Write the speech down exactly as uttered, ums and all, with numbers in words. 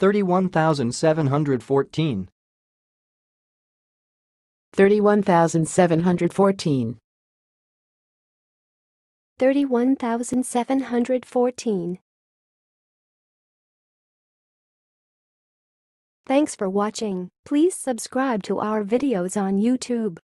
thirty-one thousand seven hundred fourteen. thirty-one thousand seven hundred fourteen. thirty-one thousand seven hundred fourteen. Thanks for watching. Please subscribe to our videos on YouTube.